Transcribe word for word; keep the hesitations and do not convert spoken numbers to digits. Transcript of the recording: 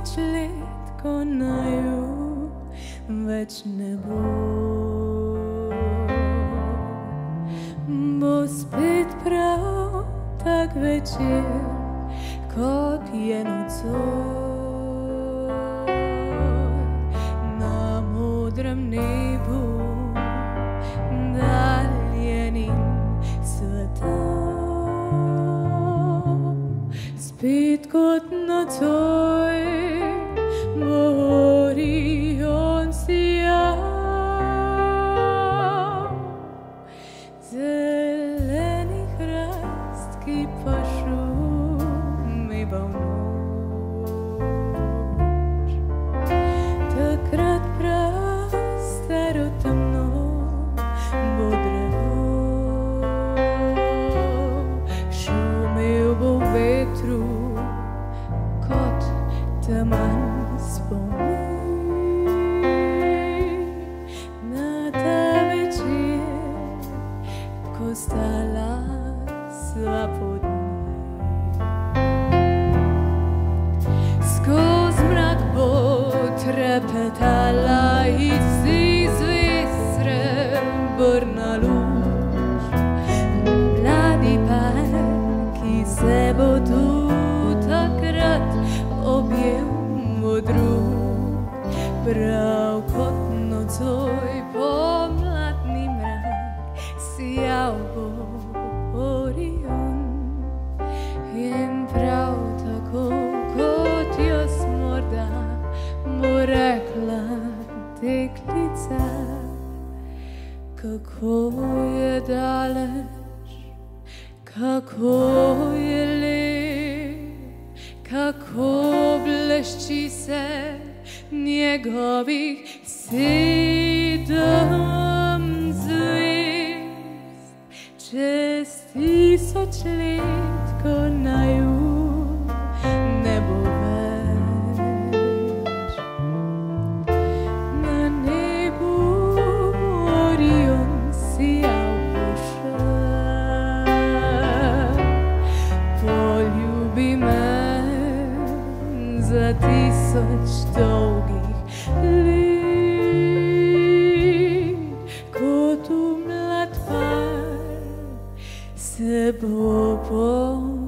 tisoč let ko naju več ne bo. Bo spet prav tak večer, kot je nocoj na modrem nebu daljenim svetom. Spet kot nocoj bo orion sijal, zeleni hrastki pa šumival noč. Takrat prastaro temno bo drevo, šumil bo v vetru kot temen spomin na ta večer, ko stala sva pod njim. Skoz mrak bo trepetala izizvi srebrna luč, mladi par, ki se bo tu takrat objel v drug, prav kot nocoj pomladni mrak sijal bo orion. In prav tako kot jaz morda bo rekla deklica, kako je daleč, kako je lep, kako blešči se njegovih sedem zvezd. Čez tisoč let ko naju ne bo več, na nebu orion sijal bo še. Poljubi me za tisoč dolgih let, kot v mlad par se bo po